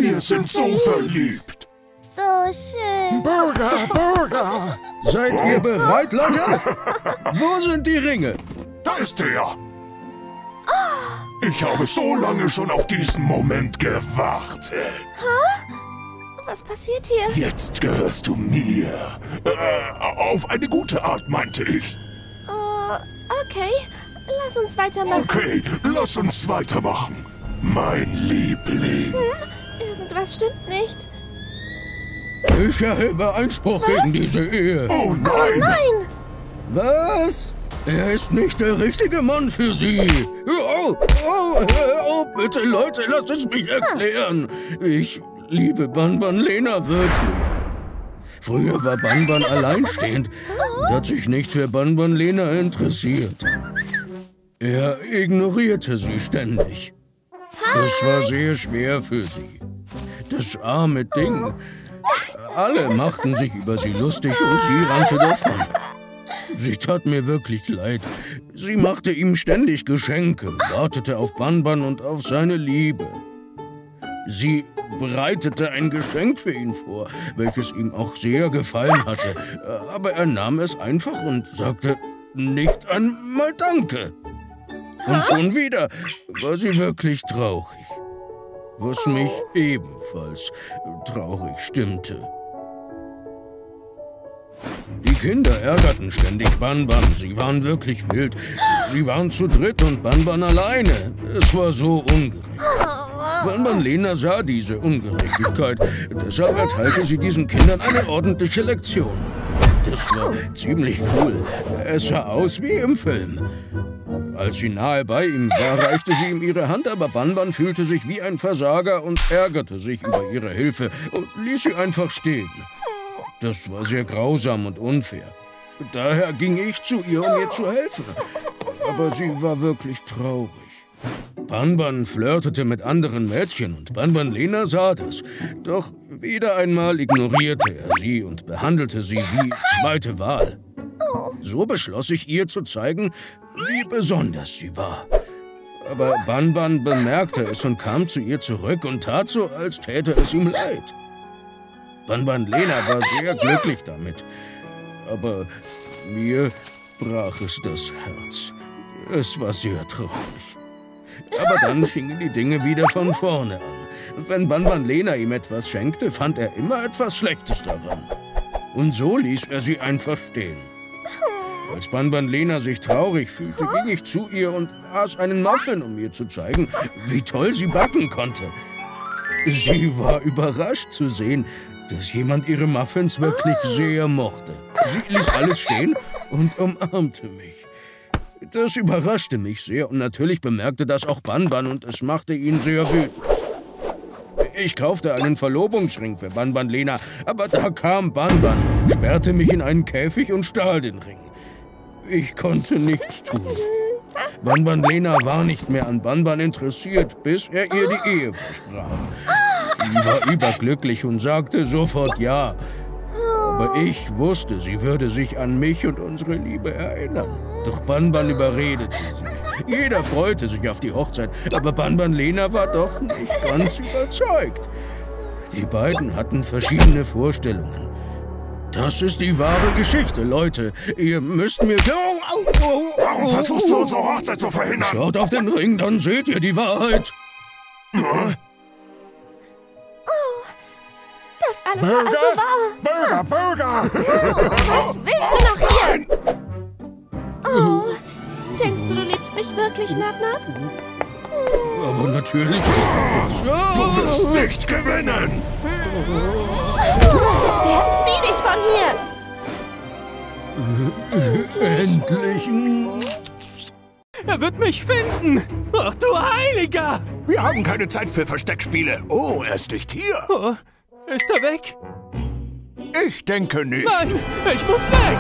Wir sind so verliebt. So schön. Burger! Seid ihr bereit, Leute? Wo sind die Ringe? Da ist er. Ich habe so lange schon auf diesen Moment gewartet. Was passiert hier? Jetzt gehörst du mir. Auf eine gute Art, meinte ich. Okay. Lass uns weitermachen. Okay, lass uns weitermachen. Mein Liebling. Irgendwas stimmt nicht. Ich erhebe Einspruch gegen diese Ehe. Oh nein! Nein! Was? Er ist nicht der richtige Mann für Sie. Oh, bitte, Leute, lasst es mich erklären. Ich liebe Banban Lena wirklich. Früher war Banban alleinstehend und hat sich nicht für Banban Lena interessiert. Er ignorierte sie ständig. Das war sehr schwer für sie. Das arme Ding. Alle machten sich über sie lustig und sie rannte davon. Sie tat mir wirklich leid. Sie machte ihm ständig Geschenke, wartete auf Banban und auf seine Liebe. Sie bereitete ein Geschenk für ihn vor, welches ihm auch sehr gefallen hatte. Aber er nahm es einfach und sagte nicht einmal Danke. Und schon wieder war sie wirklich traurig. Was mich ebenfalls traurig stimmte. Die Kinder ärgerten ständig Banban. Sie waren wirklich wild. Sie waren zu dritt und Banban alleine. Es war so ungerecht. Banban Lena sah diese Ungerechtigkeit. Deshalb erteilte sie diesen Kindern eine ordentliche Lektion. Das war ziemlich cool. Es sah aus wie im Film. Als sie nahe bei ihm war, reichte sie ihm ihre Hand, aber Banban fühlte sich wie ein Versager und ärgerte sich über ihre Hilfe und ließ sie einfach stehen. Das war sehr grausam und unfair. Daher ging ich zu ihr, um ihr zu helfen. Aber sie war wirklich traurig. Banban flirtete mit anderen Mädchen und Banban Lena sah das. Doch wieder einmal ignorierte er sie und behandelte sie wie zweite Wahl. So beschloss ich ihr zu zeigen, wie besonders sie war. Aber Banban bemerkte es und kam zu ihr zurück und tat so, als täte es ihm leid. Banban Lena war sehr glücklich damit. Aber mir brach es das Herz. Es war sehr traurig. Aber dann fingen die Dinge wieder von vorne an. Wenn Banban Lena ihm etwas schenkte, fand er immer etwas Schlechtes daran. Und so ließ er sie einfach stehen. Als Banban Lena sich traurig fühlte, ging ich zu ihr und aß einen Muffin, um ihr zu zeigen, wie toll sie backen konnte. Sie war überrascht zu sehen, dass jemand ihre Muffins wirklich sehr mochte. Sie ließ alles stehen und umarmte mich. Das überraschte mich sehr und natürlich bemerkte das auch Banban und es machte ihn sehr wütend. Ich kaufte einen Verlobungsring für Banban Lena, aber da kam Banban, sperrte mich in einen Käfig und stahl den Ring. Ich konnte nichts tun. Banban Lena war nicht mehr an Banban interessiert, bis er ihr die Ehe versprach. Sie war überglücklich und sagte sofort ja. Aber ich wusste, sie würde sich an mich und unsere Liebe erinnern. Doch Banban überredete sie. Jeder freute sich auf die Hochzeit, aber Banban Lena war doch nicht ganz überzeugt. Die beiden hatten verschiedene Vorstellungen. Das ist die wahre Geschichte, Leute. Ihr müsst mir... Warum versuchst du unsere Hochzeit zu verhindern? Schaut auf den Ring, dann seht ihr die Wahrheit. Das alles war also wahr. Burger! Was willst du noch hier? Oh, denkst du liebst mich wirklich, Nabnab? Aber natürlich... Du wirst nicht gewinnen! Jetzt zieh dich von hier! Endlich. Er wird mich finden! Ach du Heiliger! Wir haben keine Zeit für Versteckspiele. Oh, er ist nicht hier. Oh, ist er weg? Ich denke nicht. Nein, ich muss weg!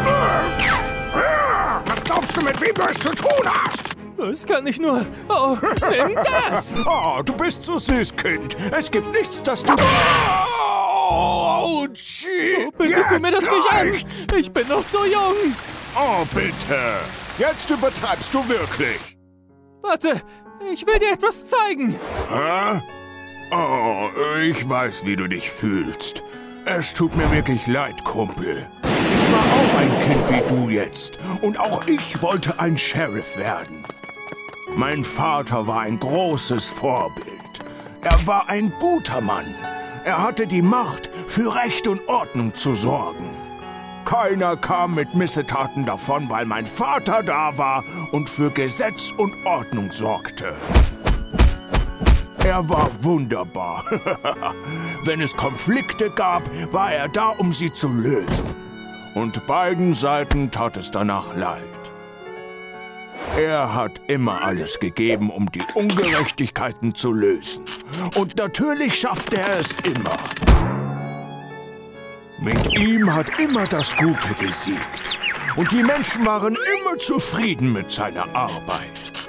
Was glaubst du, mit wem du es zu tun hast? Das kann ich nur... Oh, nimm das! Oh, du bist so süß, Kind. Es gibt nichts, das du... Oh, gee. Oh, bitte tu mir das reicht's. nicht an! Ich bin noch so jung! Oh, bitte. Jetzt übertreibst du wirklich. Warte, ich will dir etwas zeigen. Hä? Oh, ich weiß, wie du dich fühlst. Es tut mir wirklich leid, Kumpel. Ich war auch ein Kind wie du jetzt. Und auch ich wollte ein Sheriff werden. Mein Vater war ein großes Vorbild. Er war ein guter Mann. Er hatte die Macht, für Recht und Ordnung zu sorgen. Keiner kam mit Missetaten davon, weil mein Vater da war und für Gesetz und Ordnung sorgte. Er war wunderbar. Wenn es Konflikte gab, war er da, um sie zu lösen. Und beiden Seiten tat es danach leid. Er hat immer alles gegeben, um die Ungerechtigkeiten zu lösen. Und natürlich schaffte er es immer. Mit ihm hat immer das Gute gesiegt. Und die Menschen waren immer zufrieden mit seiner Arbeit.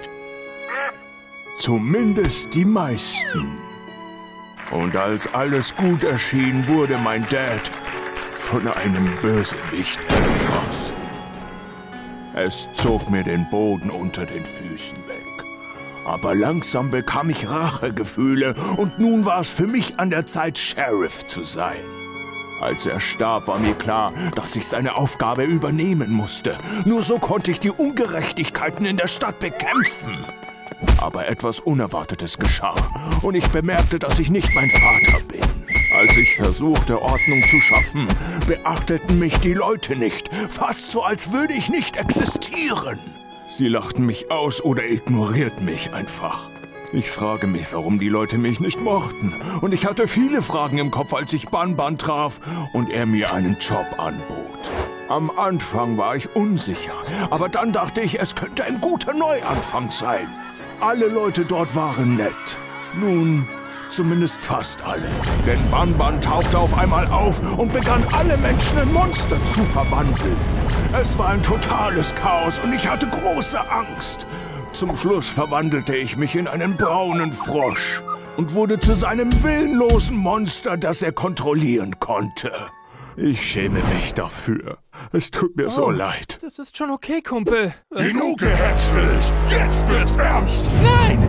Zumindest die meisten. Und als alles gut erschien, wurde mein Dad von einem Bösewicht erschossen. Es zog mir den Boden unter den Füßen weg. Aber langsam bekam ich Rachegefühle und nun war es für mich an der Zeit, Sheriff zu sein. Als er starb, war mir klar, dass ich seine Aufgabe übernehmen musste. Nur so konnte ich die Ungerechtigkeiten in der Stadt bekämpfen. Aber etwas Unerwartetes geschah und ich bemerkte, dass ich nicht mein Vater bin. Als ich versuchte, Ordnung zu schaffen, beachteten mich die Leute nicht, fast so, als würde ich nicht existieren. Sie lachten mich aus oder ignorierten mich einfach. Ich frage mich, warum die Leute mich nicht mochten. Und ich hatte viele Fragen im Kopf, als ich Banban traf und er mir einen Job anbot. Am Anfang war ich unsicher, aber dann dachte ich, es könnte ein guter Neuanfang sein. Alle Leute dort waren nett. Nun, zumindest fast alle. Denn Banban tauchte auf einmal auf und begann alle Menschen in Monster zu verwandeln. Es war ein totales Chaos und ich hatte große Angst. Zum Schluss verwandelte ich mich in einen braunen Frosch und wurde zu seinem willenlosen Monster, das er kontrollieren konnte. Ich schäme mich dafür. Es tut mir so leid. Das ist schon okay, Kumpel. Genug gehätschelt! Jetzt wird's ernst! Nein!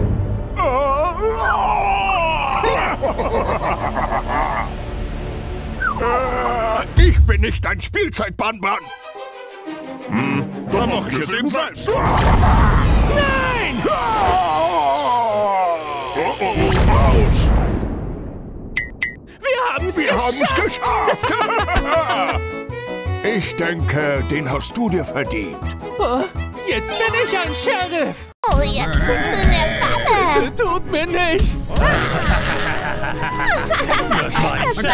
Ich bin nicht dein Spielzeug, Banban! Dann mach ich es eben selbst! Nein! Autsch! Wir haben es geschafft! Ich denke, den hast du dir verdient. Oh, jetzt bin ich ein Sheriff! Oh, jetzt bist du in der Falle. Tut mir nichts! Das war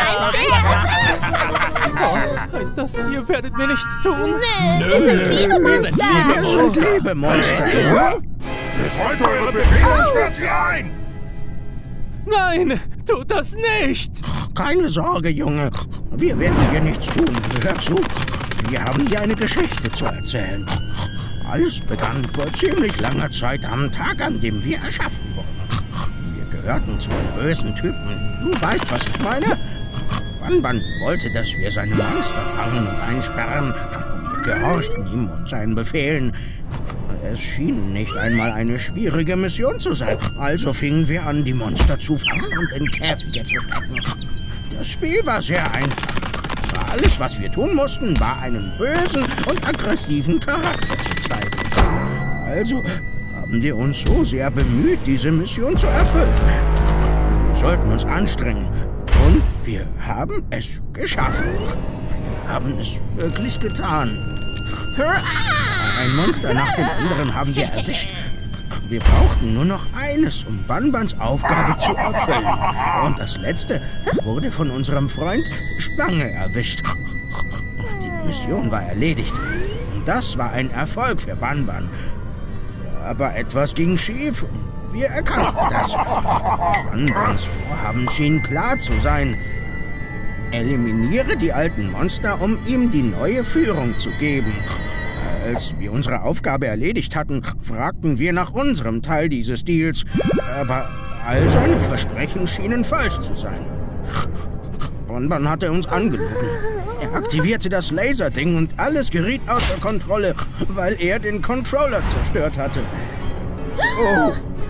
ein Heißt das, ihr werdet mir nichts tun? Nö, wir sind Liebemonster. Wir sind Liebemonster. Befolgt eure Befehle und sperrt sie ein! Nein, tut das nicht! Keine Sorge, Junge. Wir werden dir nichts tun. Hör zu. Wir haben dir eine Geschichte zu erzählen. Alles begann vor ziemlich langer Zeit am Tag, an dem wir erschaffen wurden. Wir gehörten zu einem bösen Typen. Du weißt, was ich meine? Banban wollte, dass wir seine Monster fangen und einsperren. Wir gehorchten ihm und seinen Befehlen. Es schien nicht einmal eine schwierige Mission zu sein. Also fingen wir an, die Monster zu fangen und in Käfige zu stecken. Das Spiel war sehr einfach. Alles, was wir tun mussten, war einen bösen und aggressiven Charakter zu zeigen. Also haben wir uns so sehr bemüht, diese Mission zu erfüllen. Wir sollten uns anstrengen. Und wir haben es geschafft. Wir haben es wirklich getan. Ein Monster nach dem anderen haben wir erwischt. Wir brauchten nur noch eines, um Banbans Aufgabe zu erfüllen. Und das letzte wurde von unserem Freund Schlange erwischt. Die Mission war erledigt. Und das war ein Erfolg für Banban. Aber etwas ging schief. Wir erkannten das. Banbans Vorhaben schien klar zu sein. Eliminiere die alten Monster, um ihm die neue Führung zu geben. Als wir unsere Aufgabe erledigt hatten, fragten wir nach unserem Teil dieses Deals. Aber all seine Versprechen schienen falsch zu sein. Banban hatte uns angelogen. Er aktivierte das Laserding und alles geriet außer Kontrolle, weil er den Controller zerstört hatte. Oh,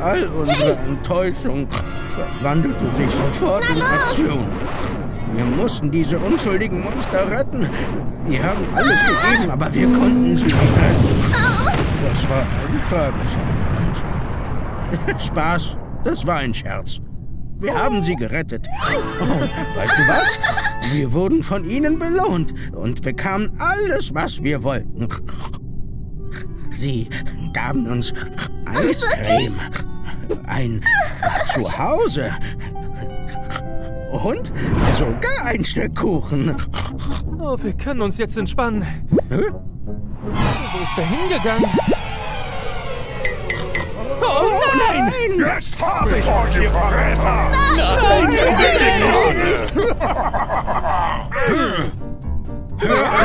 all unsere Enttäuschung verwandelte sich sofort in Aktion. Wir mussten diese unschuldigen Monster retten. Wir haben alles gegeben, aber wir konnten sie nicht retten. Das war ein tragischer Moment. Spaß, das war ein Scherz. Wir haben sie gerettet. Oh, weißt du was? Wir wurden von ihnen belohnt und bekamen alles, was wir wollten. Sie gaben uns Eiscreme, ein Zuhause und sogar ein Stück Kuchen. Oh, wir können uns jetzt entspannen. Hä? Wo ist der hingegangen? Oh nein! Jetzt habe ich euch, ihr Verräter! Hör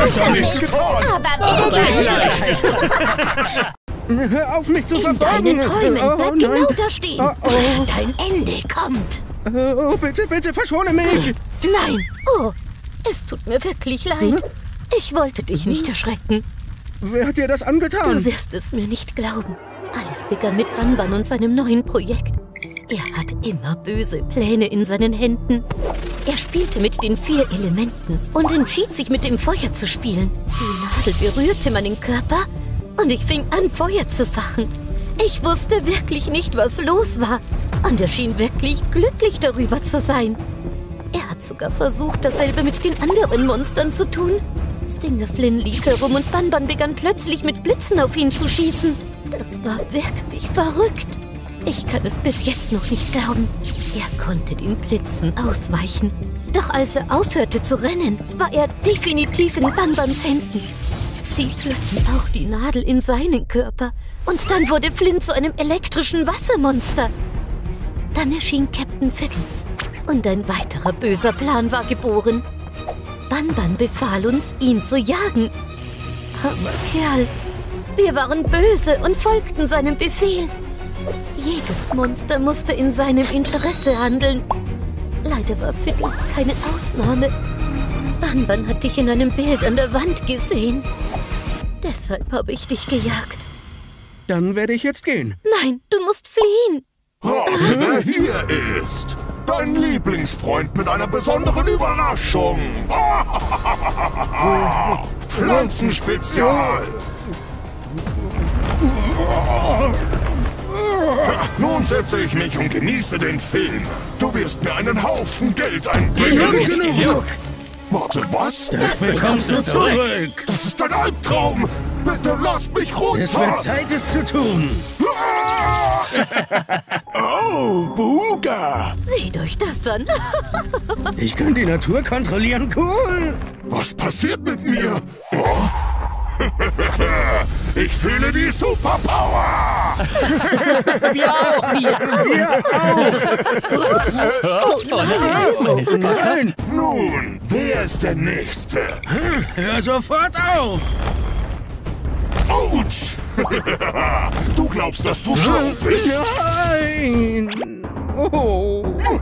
auf, mich zu verfolgen! Deine Träume, bleib nein. genau da stehen. Oh. Dein Ende kommt. Oh, bitte, bitte, verschone mich! Nein. Oh, es tut mir wirklich leid. Ich wollte dich nicht erschrecken. Wer hat dir das angetan? Du wirst es mir nicht glauben. Alles begann mit Banban und seinem neuen Projekt. Er hat immer böse Pläne in seinen Händen. Er spielte mit den 4 Elementen und entschied sich, mit dem Feuer zu spielen. Die Nadel berührte meinen Körper und ich fing an, Feuer zu fachen. Ich wusste wirklich nicht, was los war. Und er schien wirklich glücklich darüber zu sein. Er hat sogar versucht, dasselbe mit den anderen Monstern zu tun. Stinger Flynn lief herum und Banban begann plötzlich mit Blitzen auf ihn zu schießen. Das war wirklich verrückt. Ich kann es bis jetzt noch nicht glauben. Er konnte den Blitzen ausweichen. Doch als er aufhörte zu rennen, war er definitiv in Banbans Händen. Sie führten auch die Nadel in seinen Körper. Und dann wurde Flynn zu einem elektrischen Wassermonster. Dann erschien Captain Fiddles. Und ein weiterer böser Plan war geboren. Banban befahl uns, ihn zu jagen. Armer Kerl. Wir waren böse und folgten seinem Befehl. Jedes Monster musste in seinem Interesse handeln. Leider war Fiddles keine Ausnahme. Banban hat dich in einem Bild an der Wand gesehen. Deshalb habe ich dich gejagt. Dann werde ich jetzt gehen. Nein, du musst fliehen. Rate, wer hier ist. Dein Lieblingsfreund mit einer besonderen Überraschung. Pflanzenspezial. Nun setze ich mich und genieße den Film. Du wirst mir einen Haufen Geld einbringen. Genug. Warte, was? Das bekommst du zurück. Das ist ein Albtraum. Bitte lass mich runter. Es wird Zeit, es zu tun. Oh, Booga. Seht euch das an. Ich kann die Natur kontrollieren. Cool. Was passiert mit mir? Oh? Ich fühle die Superpower. Wir auch hier. Oh nein. Nein. Nun, wer ist der Nächste? Hör sofort auf. Autsch! Du glaubst, dass du schlau bist? Nein. Oh.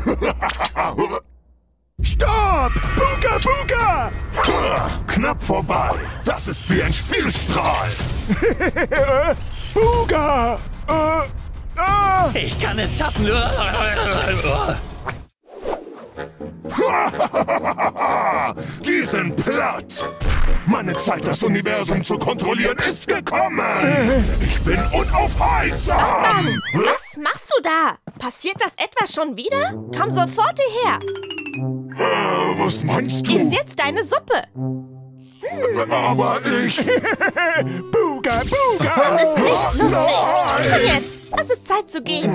Stopp! Booga, Booga! Knapp vorbei. Das ist wie ein Spielstrahl. Booga! Ich kann es schaffen. Die sind platt. Meine Zeit, das Universum zu kontrollieren, ist gekommen. Ich bin unaufhaltsam. Was machst du da? Passiert das etwa schon wieder? Komm sofort hierher. Was meinst du? Iss jetzt deine Suppe. Aber ich... Booga, Booga! Das ist nicht lustig. Komm jetzt, es ist Zeit zu gehen.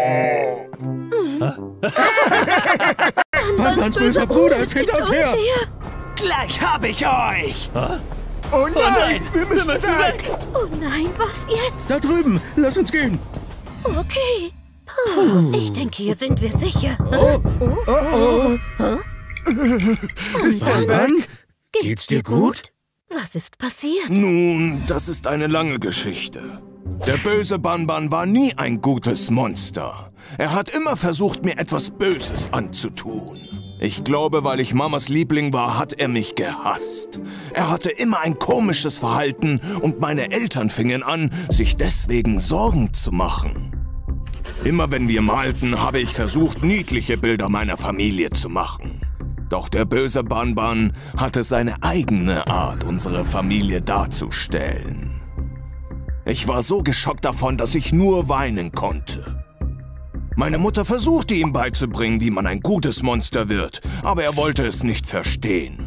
Banbans böser Bruder ist hinter uns her. Gleich hab ich euch. Oh nein, wir müssen weg. Oh nein, was jetzt? Da drüben, lass uns gehen. Okay. Puh, ich denke, hier sind wir sicher. Oh. Banban, Geht's dir gut? Was ist passiert? Nun, das ist eine lange Geschichte. Der böse Banban war nie ein gutes Monster. Er hat immer versucht, mir etwas Böses anzutun. Ich glaube, weil ich Mamas Liebling war, hat er mich gehasst. Er hatte immer ein komisches Verhalten und meine Eltern fingen an, sich deswegen Sorgen zu machen. Immer wenn wir malten, habe ich versucht, niedliche Bilder meiner Familie zu machen. Doch der böse Banban hatte seine eigene Art, unsere Familie darzustellen. Ich war so geschockt davon, dass ich nur weinen konnte. Meine Mutter versuchte ihm beizubringen, wie man ein gutes Monster wird, aber er wollte es nicht verstehen.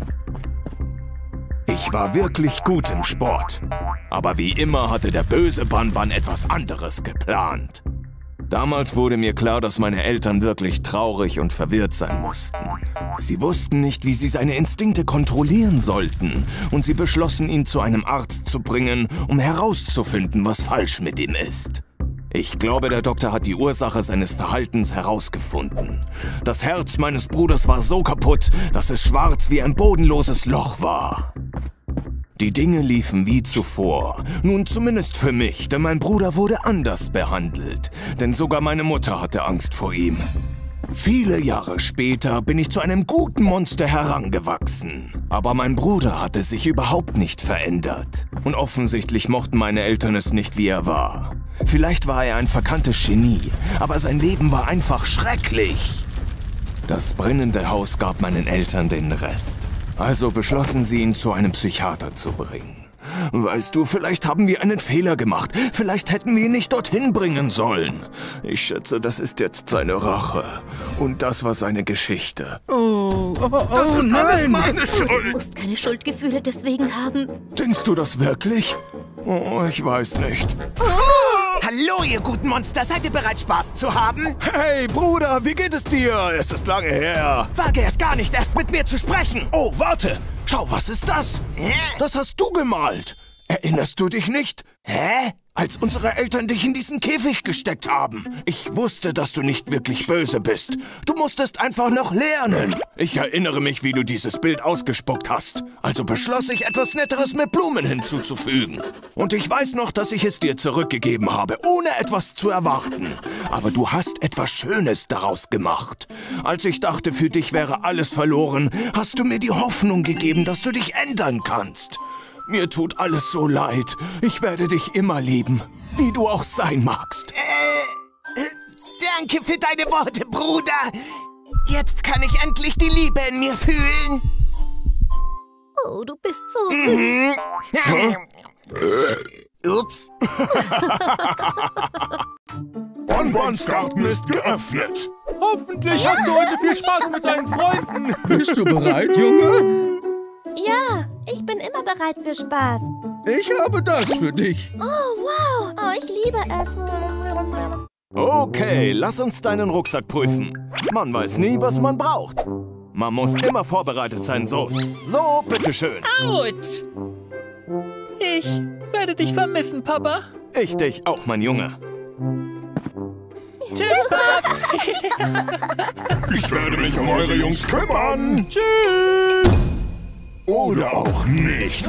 Ich war wirklich gut im Sport, aber wie immer hatte der böse Banban etwas anderes geplant. Damals wurde mir klar, dass meine Eltern wirklich traurig und verwirrt sein mussten. Sie wussten nicht, wie sie seine Instinkte kontrollieren sollten, und sie beschlossen, ihn zu einem Arzt zu bringen, um herauszufinden, was falsch mit ihm ist. Ich glaube, der Doktor hat die Ursache seines Verhaltens herausgefunden. Das Herz meines Bruders war so kaputt, dass es schwarz wie ein bodenloses Loch war. Die Dinge liefen wie zuvor. Nun zumindest für mich, denn mein Bruder wurde anders behandelt. Denn sogar meine Mutter hatte Angst vor ihm. Viele Jahre später bin ich zu einem guten Monster herangewachsen. Aber mein Bruder hatte sich überhaupt nicht verändert. Und offensichtlich mochten meine Eltern es nicht, wie er war. Vielleicht war er ein verkanntes Genie, aber sein Leben war einfach schrecklich. Das brennende Haus gab meinen Eltern den Rest. Also beschlossen sie, ihn zu einem Psychiater zu bringen. Weißt du, vielleicht haben wir einen Fehler gemacht. Vielleicht hätten wir ihn nicht dorthin bringen sollen. Ich schätze, das ist jetzt seine Rache. Und das war seine Geschichte. Das ist alles meine Schuld. Du musst keine Schuldgefühle deswegen haben. Denkst du das wirklich? Oh, ich weiß nicht. Hallo, ihr guten Monster. Seid ihr bereit, Spaß zu haben? Hey, Bruder, wie geht es dir? Es ist lange her. Wage es gar nicht, erst mit mir zu sprechen. Oh, warte. Schau, was ist das? Das hast du gemalt. Erinnerst du dich nicht? Hä? Als unsere Eltern dich in diesen Käfig gesteckt haben. Ich wusste, dass du nicht wirklich böse bist. Du musstest einfach noch lernen. Ich erinnere mich, wie du dieses Bild ausgespuckt hast. Also beschloss ich, etwas Netteres mit Blumen hinzuzufügen. Und ich weiß noch, dass ich es dir zurückgegeben habe, ohne etwas zu erwarten. Aber du hast etwas Schönes daraus gemacht. Als ich dachte, für dich wäre alles verloren, hast du mir die Hoffnung gegeben, dass du dich ändern kannst. Mir tut alles so leid. Ich werde dich immer lieben, wie du auch sein magst. Danke für deine Worte, Bruder. Jetzt kann ich endlich die Liebe in mir fühlen. Oh, du bist so süß. Ups. Banbans Garten ist geöffnet. Hoffentlich hast du heute viel Spaß mit deinen Freunden. Bist du bereit, Junge? Ja, ich bin immer bereit für Spaß. Ich habe das für dich. Oh, wow. Oh, ich liebe es. Okay, lass uns deinen Rucksack prüfen. Man weiß nie, was man braucht. Man muss immer vorbereitet sein, Sohn. So, bitteschön. Autsch! Ich werde dich vermissen, Papa. Ich dich auch, mein Junge. Tschüss, Paps! Ich werde mich um eure Jungs kümmern. Tschüss. Oder auch nicht.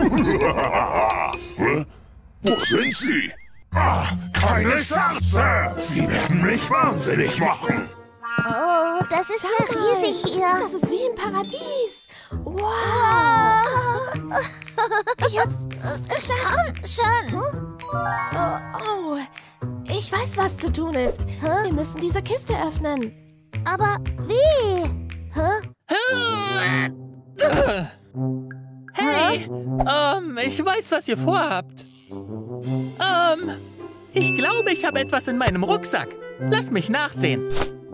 Wo sind sie? Ah, keine Scherze. Sie werden mich wahnsinnig machen. Oh, das ist ja riesig hier. Das ist wie im Paradies. Wow. Ich hab's geschafft. Komm schon. Oh, ich weiß, was zu tun ist. Wir müssen diese Kiste öffnen. Aber wie? Hey, ich weiß, was ihr vorhabt. Ich glaube, ich habe etwas in meinem Rucksack. Lass mich nachsehen.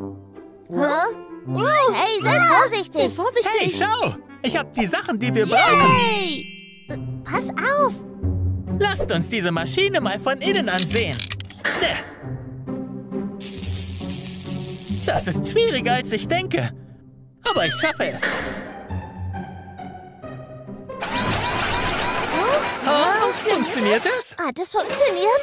Hey, sei vorsichtig. Sei vorsichtig. Hey, schau! Ich habe die Sachen, die wir brauchen. Hey. Pass auf. Lasst uns diese Maschine mal von innen ansehen. Das ist schwieriger, als ich denke. Aber ich schaffe es. Funktioniert das? Das funktioniert.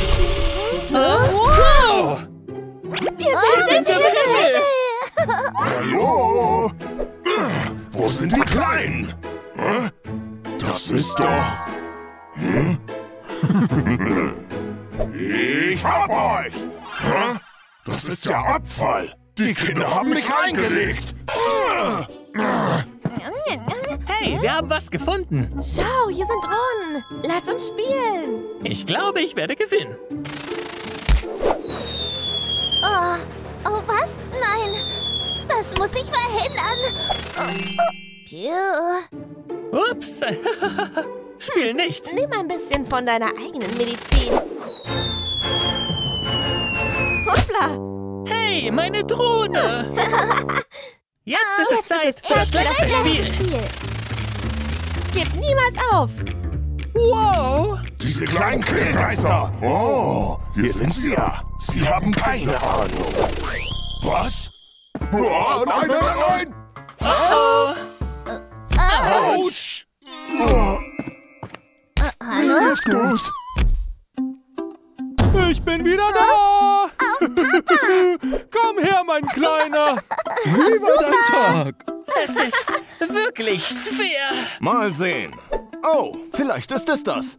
Wow! Wir sind im Himmel. Hallo? Wo sind die Kleinen? Das ist doch... Ich hab euch! Das ist ja Abfall! Die Kinder haben mich reingelegt! Hey, wir haben was gefunden. Schau, hier sind Drohnen. Lass uns spielen. Ich glaube, ich werde gewinnen. Oh, muss ich verhindern. Ups. Spiel nicht. Nimm ein bisschen von deiner eigenen Medizin. Hoppla. Hey, meine Drohne. Jetzt ist es Zeit für das letzte Spiel. Gib niemals auf. Wow. Diese kleinen Grillmeister. Oh, hier sind sie ja. Sie haben keine Ahnung. Was? Oh, nein, nein, nein! Oh. Autsch! Mir ist gut. Ich bin wieder da! Komm her, mein Kleiner! Wie war dein Tag? Es ist wirklich schwer. Mal sehen. Oh, vielleicht ist es das.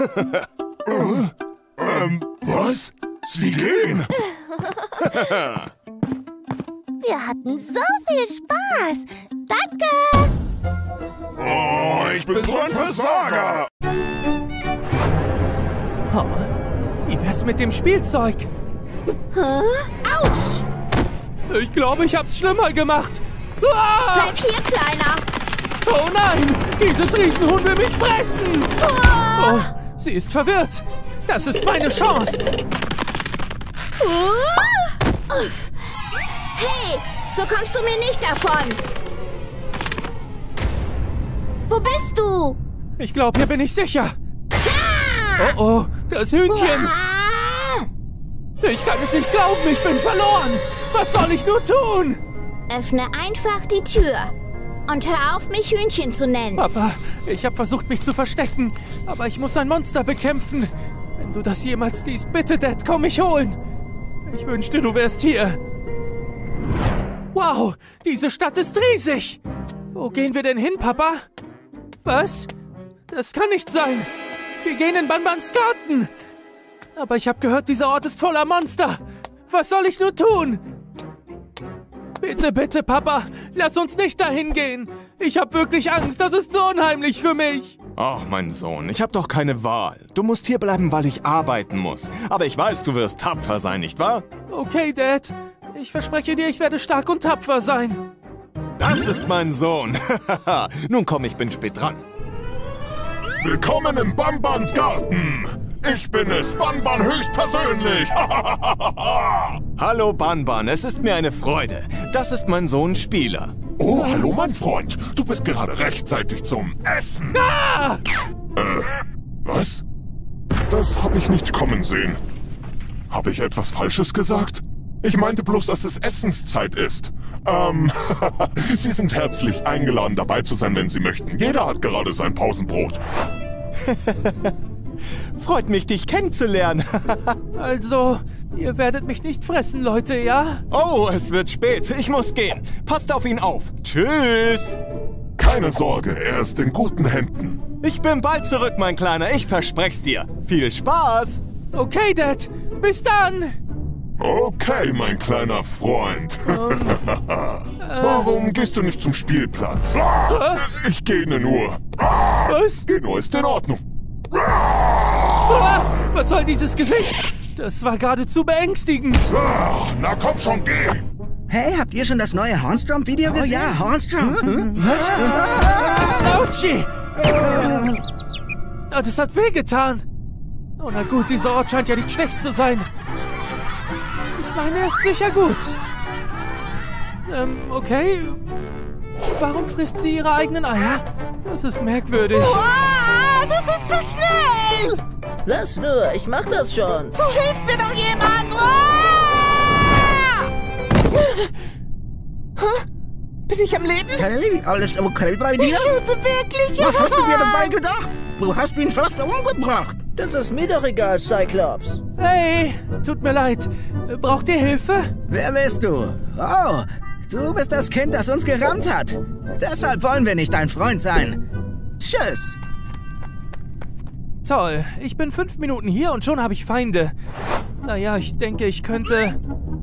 Was? Sie gehen? Wir hatten so viel Spaß. Danke. Oh, ich bin so ein Versager. Oh, wie wär's mit dem Spielzeug? Autsch. Ich glaube, ich hab's schlimmer gemacht. Ah! Bleib hier, Kleiner. Oh nein! Dieses Riesenhuhn will mich fressen! Oh, sie ist verwirrt. Das ist meine Chance. Hey, so kommst du mir nicht davon. Wo bist du? Ich glaube, hier bin ich sicher. Oh oh, das Hühnchen. Ich kann es nicht glauben, ich bin verloren. Was soll ich nur tun? Öffne einfach die Tür. Und hör auf, mich Hühnchen zu nennen. Papa, ich habe versucht, mich zu verstecken. Aber ich muss ein Monster bekämpfen. Wenn du das jemals liest, bitte, Dad, komm mich holen. Ich wünschte, du wärst hier. Wow, diese Stadt ist riesig. Wo gehen wir denn hin, Papa? Was? Das kann nicht sein. Wir gehen in Banbans Garten. Aber ich habe gehört, dieser Ort ist voller Monster. Was soll ich nur tun? Bitte, bitte, Papa, lass uns nicht dahin gehen. Ich habe wirklich Angst, das ist so unheimlich für mich. Ach, mein Sohn, ich habe doch keine Wahl. Du musst hier bleiben, weil ich arbeiten muss. Aber ich weiß, du wirst tapfer sein, nicht wahr? Okay, Dad. Ich verspreche dir, ich werde stark und tapfer sein. Das ist mein Sohn. Nun komm, ich bin spät dran. Willkommen in Banbans Garten. Ich bin es, Banban höchstpersönlich. Hallo, Banban, es ist mir eine Freude. Das ist mein Sohn Spieler. Oh, hallo, mein Freund. Du bist gerade rechtzeitig zum Essen. Ah! Was? Das habe ich nicht kommen sehen. Habe ich etwas Falsches gesagt? Ich meinte bloß, dass es Essenszeit ist. Sie sind herzlich eingeladen, dabei zu sein, wenn Sie möchten. Jeder hat gerade sein Pausenbrot. Freut mich, dich kennenzulernen. Also, ihr werdet mich nicht fressen, Leute, ja? Oh, es wird spät. Ich muss gehen. Passt auf ihn auf. Tschüss. Keine Sorge, er ist in guten Händen. Ich bin bald zurück, mein Kleiner. Ich versprech's dir. Viel Spaß. Okay, Dad. Bis dann. Okay, mein kleiner Freund. Warum gehst du nicht zum Spielplatz? Ich gehe nur. Was? Geno ist in Ordnung. Was soll dieses Gesicht? Das war geradezu beängstigend. Na komm schon, geh. Hey, habt ihr schon das neue Hornstromp-Video gesehen? Ja, Hornstromp. Autschi! Das hat wehgetan. Oh, na gut, dieser Ort scheint ja nicht schlecht zu sein. Ich meine, er ist sicher gut. Okay. Warum frisst sie ihre eigenen Eier? Das ist merkwürdig. Wow, das ist zu schnell. Lass nur, ich mach das schon. So hilft mir doch jemand. Bin ich am Leben? Hey, alles okay bei dir? Wirklich? Was hast du dir dabei gedacht? Du hast ihn fast umgebracht. Das ist mir doch egal, Cyclops. Hey, tut mir leid. Braucht ihr Hilfe? Wer bist du? Oh, du bist das Kind, das uns gerammt hat. Deshalb wollen wir nicht dein Freund sein. Tschüss. Toll, ich bin 5 Minuten hier und schon habe ich Feinde. Naja, ich denke, ich könnte...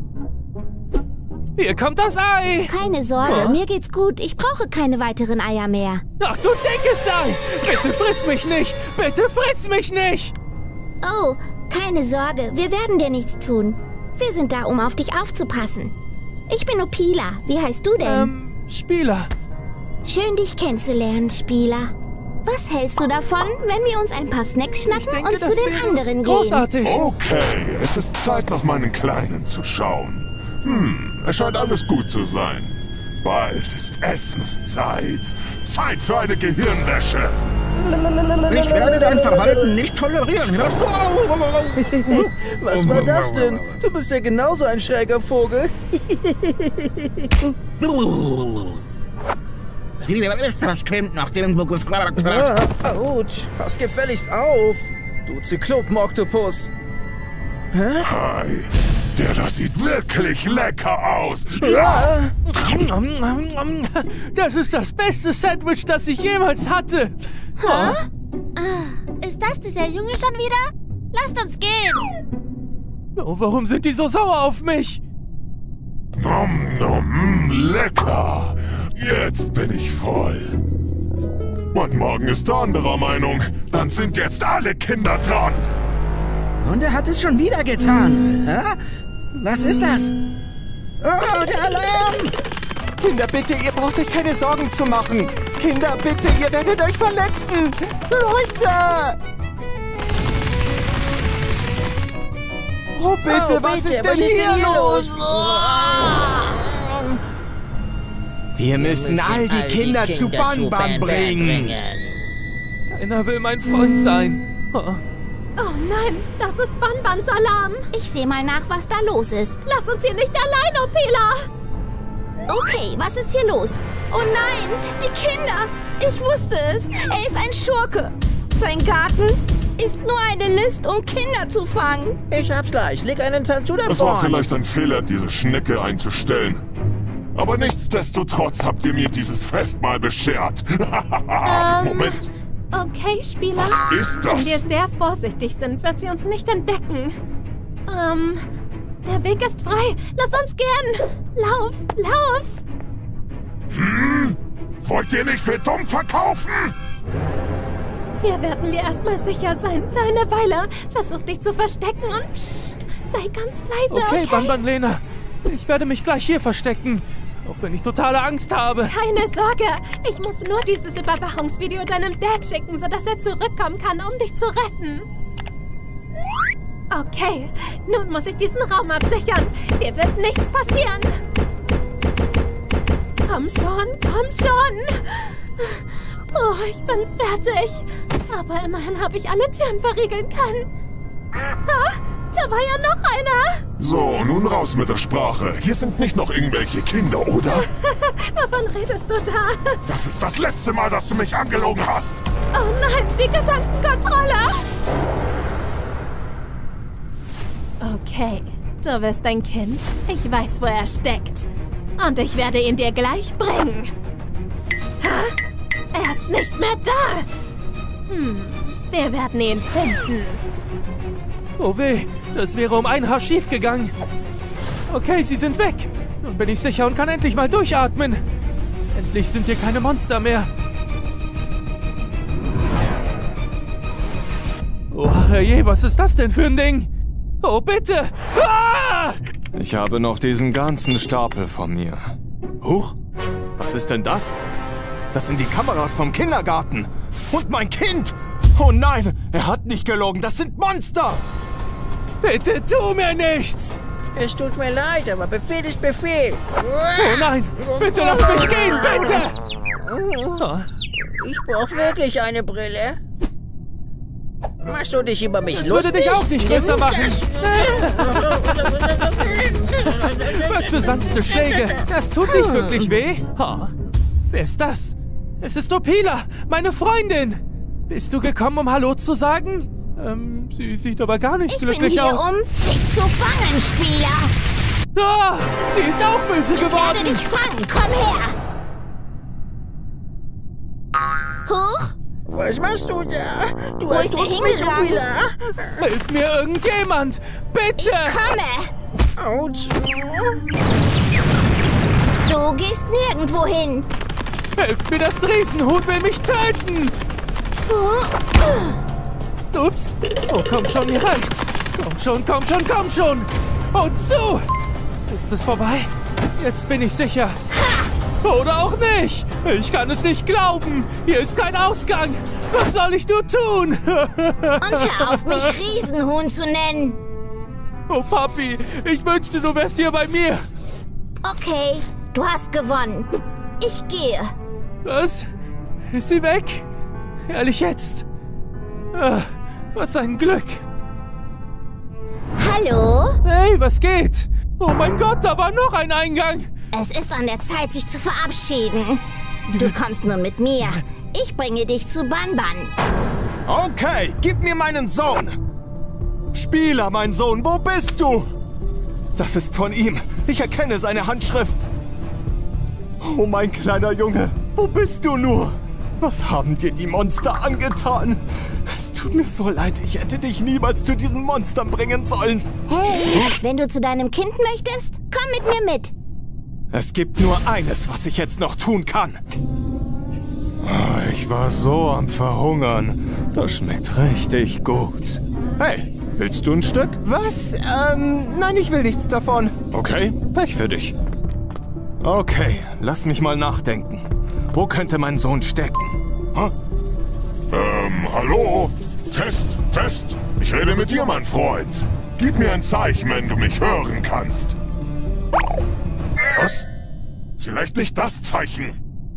Hier kommt das Ei! Keine Sorge, mir geht's gut. Ich brauche keine weiteren Eier mehr. Ach, du dickes Ei! Bitte friss mich nicht! Bitte friss mich nicht! Oh, keine Sorge, wir werden dir nichts tun. Wir sind da, um auf dich aufzupassen. Ich bin Opila. Wie heißt du denn? Spieler. Schön, dich kennenzulernen, Spieler. Was hältst du davon, wenn wir uns ein paar Snacks schnappen und zu den anderen großartig. gehen? Okay, es ist Zeit, nach meinen Kleinen zu schauen. Es scheint alles gut zu sein. Bald ist Essenszeit. Zeit für eine Gehirnwäsche. Ich werde dein Verhalten nicht tolerieren. Was war das denn? Du bist ja genauso ein schräger Vogel. Das Kind nach dem du gefragt hast. Autsch, pass gefälligst auf. Du Zyklopen-Oktopus. Hi, der sieht wirklich lecker aus. Ja. Das ist das beste Sandwich, das ich jemals hatte. Ist das dieser Junge schon wieder? Lasst uns gehen. Oh, warum sind die so sauer auf mich? Lecker. Jetzt bin ich voll. Mein Magen ist anderer Meinung. Dann sind jetzt alle Kinder dran. Und er hat es schon wieder getan. Was ist das? Oh, der Alarm! Kinder, bitte, ihr braucht euch keine Sorgen zu machen. Kinder, bitte, ihr werdet euch verletzen. Leute! Oh, bitte, was ist denn hier los? Wir müssen all die Kinder zu Banban bringen. Keiner will mein Freund sein. Oh nein, das ist Banbans Alarm. Ich sehe mal nach, was da los ist. Lass uns hier nicht allein, Opila. Okay, was ist hier los? Oh nein, die Kinder! Ich wusste es. Er ist ein Schurke. Sein Garten ist nur eine List, um Kinder zu fangen. Ich hab's gleich. Leg einen Zahn zu davon. Es war vielleicht ein Fehler, diese Schnecke einzustellen. Aber nichtsdestotrotz habt ihr mir dieses Festmahl beschert. Moment. Okay, Spieler. Was ist das? Wenn wir sehr vorsichtig sind, wird sie uns nicht entdecken. Der Weg ist frei. Lass uns gehen. Lauf, lauf. Wollt ihr mich für dumm verkaufen? Hier werden wir erstmal sicher sein. Für eine Weile. Versuch dich zu verstecken und psst, sei ganz leise, Okay, okay? Banban Lena. Ich werde mich gleich hier verstecken. Auch wenn ich totale Angst habe. Keine Sorge. Ich muss nur dieses Überwachungsvideo deinem Dad schicken, sodass er zurückkommen kann, um dich zu retten. Okay, nun muss ich diesen Raum absichern. Dir wird nichts passieren. Komm schon, komm schon. Oh, ich bin fertig. Aber immerhin habe ich alle Türen verriegeln können. Da war ja noch einer. So, nun raus mit der Sprache. Hier sind nicht noch irgendwelche Kinder, oder? Wovon redest du da? Das ist das letzte Mal, dass du mich angelogen hast. Oh nein, die Gedankenkontrolle. Okay, du bist ein Kind. Ich weiß, wo er steckt. Und ich werde ihn dir gleich bringen. Er ist nicht mehr da. Wir werden ihn finden. Oh weh, das wäre um ein Haar schief gegangen. Okay, sie sind weg. Nun bin ich sicher und kann endlich mal durchatmen. Endlich sind hier keine Monster mehr. Oh herrje, was ist das denn für ein Ding? Oh bitte! Ah! Ich habe noch diesen ganzen Stapel von mir. Huch, was ist denn das? Das sind die Kameras vom Kindergarten. Und mein Kind! Oh nein, er hat nicht gelogen, das sind Monster! Bitte tu mir nichts! Es tut mir leid, aber Befehl ist Befehl. Oh nein, bitte lass mich gehen, bitte! Ich brauche wirklich eine Brille. Machst du dich über mich Das lustig? würde dich auch nicht besser machen. Was für sanfte Schläge. Das tut nicht wirklich weh. Wer ist das? Es ist Opila, meine Freundin. Bist du gekommen, um Hallo zu sagen? Sie sieht aber gar nicht glücklich aus. Ich bin hier, um dich zu fangen, Spieler. Ah, sie ist auch böse geworden. Ich werde dich fangen. Komm her. Huch. Was machst du da? Du Wo ist der hingegangen? Hilf mir irgendjemand. Bitte. Ich komme. Autsch. Du gehst nirgendwo hin. Helft mir, das Riesenhuhn will mich töten. Ups. Oh, komm schon, mir reicht's. Komm schon, komm schon, komm schon. Und zu. Ist es vorbei? Jetzt bin ich sicher. Oder auch nicht. Ich kann es nicht glauben. Hier ist kein Ausgang. Was soll ich nur tun? Und hör auf, mich Riesenhuhn zu nennen. Oh, Papi, ich wünschte, du wärst hier bei mir. Okay, du hast gewonnen. Ich gehe. Was? Ist sie weg? Ehrlich jetzt? Was ein Glück. Hallo? Hey, was geht? Oh mein Gott, da war noch ein Eingang. Es ist an der Zeit, sich zu verabschieden. Du kommst nun mit mir. Ich bringe dich zu Banban. Okay, gib mir meinen Sohn. Spieler, mein Sohn, wo bist du? Das ist von ihm. Ich erkenne seine Handschrift. Oh, mein kleiner Junge, wo bist du nur? Was haben dir die Monster angetan? Es tut mir so leid, ich hätte dich niemals zu diesen Monstern bringen sollen. Hey, wenn du zu deinem Kind möchtest, komm mit mir mit. Es gibt nur eines, was ich jetzt noch tun kann. Ich war so am Verhungern. Das schmeckt richtig gut. Hey, willst du ein Stück? Was? Nein, ich will nichts davon. Okay, Pech für dich. Okay, lass mich mal nachdenken. Wo könnte mein Sohn stecken? Huh? Hallo? Test. Ich rede mit dir, mein Freund. Gib mir ein Zeichen, wenn du mich hören kannst. Was? Vielleicht nicht das Zeichen.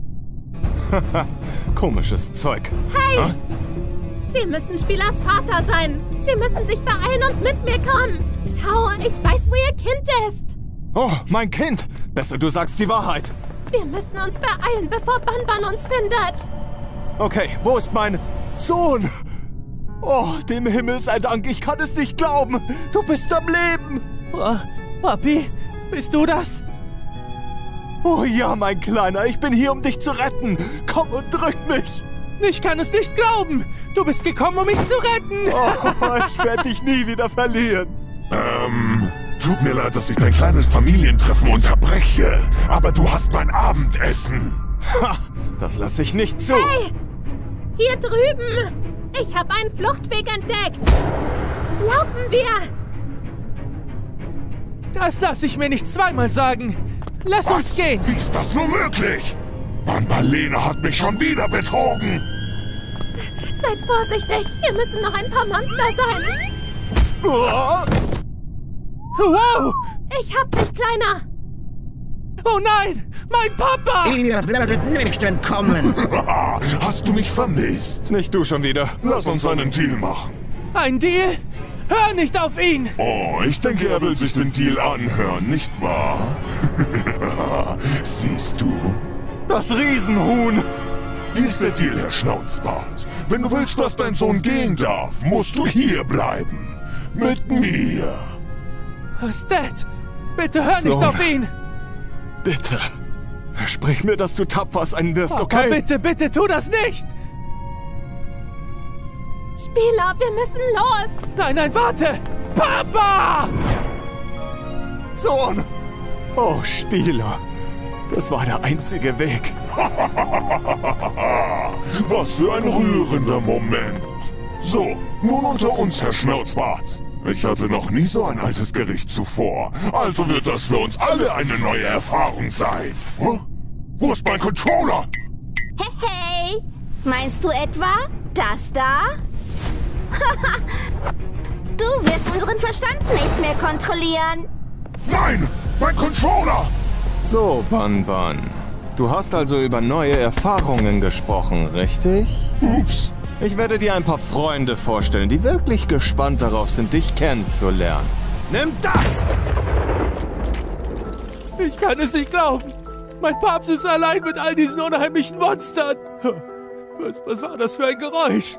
Komisches Zeug. Hey! Huh? Sie müssen Spielers Vater sein. Sie müssen sich beeilen und mit mir kommen. Schau, ich weiß, wo Ihr Kind ist. Oh, mein Kind. Besser, du sagst die Wahrheit. Wir müssen uns beeilen, bevor Banban uns findet. Okay, wo ist mein Sohn? Oh, dem Himmel sei Dank, ich kann es nicht glauben. Du bist am Leben. Papi, bist du das? Oh ja, mein Kleiner, ich bin hier, um dich zu retten. Komm und drück mich. Ich kann es nicht glauben. Du bist gekommen, um mich zu retten. Oh, ich werde dich nie wieder verlieren. Tut mir leid, dass ich dein kleines Familientreffen unterbreche, aber du hast mein Abendessen. Ha, das lasse ich nicht zu. Hey, hier drüben. Ich habe einen Fluchtweg entdeckt. Laufen wir. Das lasse ich mir nicht zweimal sagen. Lass uns gehen. Wie ist das nur möglich? Banbalena hat mich schon wieder betrogen. Seid vorsichtig. Hier müssen noch ein paar Monster sein. Wow! Ich hab dich, Kleiner. Oh nein, mein Papa! Ihr werdet nicht entkommen. Hast du mich vermisst? Nicht du schon wieder. Lass uns einen Deal machen. Ein Deal? Hör nicht auf ihn! Oh, ich denke, er will sich den Deal anhören, nicht wahr? Siehst du? Das Riesenhuhn! Hier ist der Deal, Herr Schnauzbart. Wenn du willst, dass dein Sohn gehen darf, musst du hier bleiben. Mit mir. Dad, bitte hör nicht auf ihn! Bitte. Versprich mir, dass du tapfer sein wirst, Papa, okay? Bitte, tu das nicht! Spieler, wir müssen los! Nein, warte! Papa! Sohn! Oh, Spieler. Das war der einzige Weg. Was für ein rührender Moment. So, nun unter uns, Herr Schnauzbart. Ich hatte noch nie so ein altes Gericht zuvor. Also wird das für uns alle eine neue Erfahrung sein. Huh? Wo ist mein Controller? Hey, meinst du etwa das da? Du wirst unseren Verstand nicht mehr kontrollieren. Nein, mein Controller! So, Banban. Du hast also über neue Erfahrungen gesprochen, richtig? Ups. Ich werde dir ein paar Freunde vorstellen, die wirklich gespannt darauf sind, dich kennenzulernen. Nimm das! Ich kann es nicht glauben. Mein Papst ist allein mit all diesen unheimlichen Monstern. Was war das für ein Geräusch?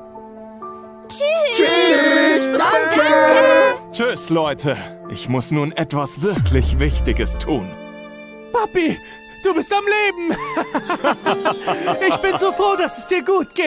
Tschüss! Danke! Tschüss, Leute. Ich muss nun etwas wirklich Wichtiges tun. Papi, du bist am Leben! Ich bin so froh, dass es dir gut geht.